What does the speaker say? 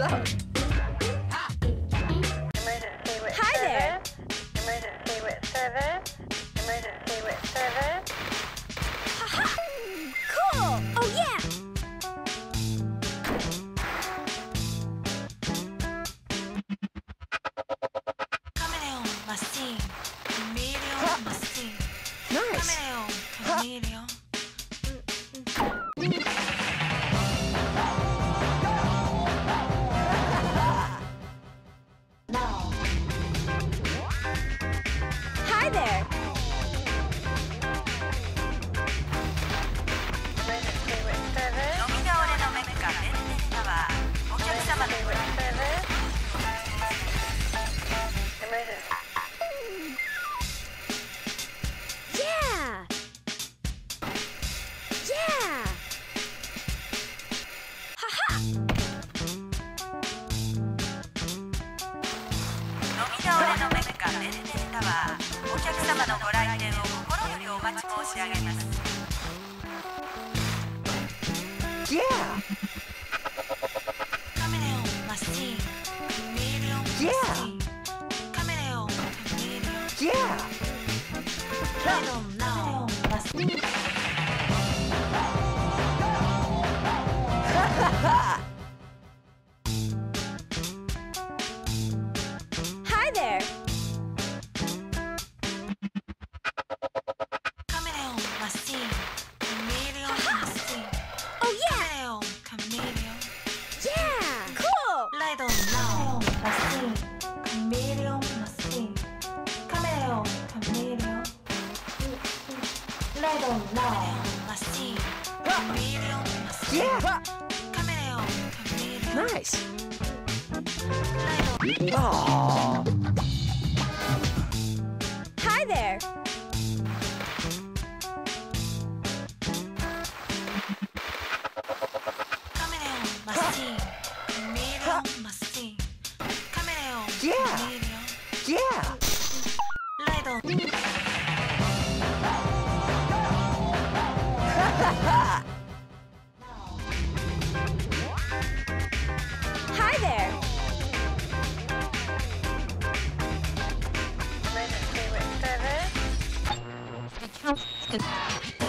Hi there. Emergency with service. Emergency with service. Haha! Cool! Oh, yeah! Chameleon machine. Chameleon machine. Nice. Chameleon. Hi there. Emergency with service. 飲み倒れのメッカ天然タワー。お客様の Emergency with service. Emergency. Yeah! Yeah! Haha! 飲み倒れのメッカ天然タワー。お客様のご来店を心よりお待ち申し上げます。 Yeah. Chameleon machine. Chameleon Yeah. machine. Chameleon. Chameleon. Yeah. Chameleon now. Machine. Hi there. Chameleon machine. Chameleon machine. Oh, yeah! Chameleon. Chameleon. Yeah! Cool! Ride on now. Machine. Chameleon machine. Chameleon. Chameleon. Ride on now. Machine. Chameleon machine. Yeah. Chameleon. Chameleon. Nice. Ride on. Aww. Hi there. Chameleon machine. Chameleon machine. Chameleon. Yeah. Chameleon. Yeah. Ride on. Hi there. Emergency with service.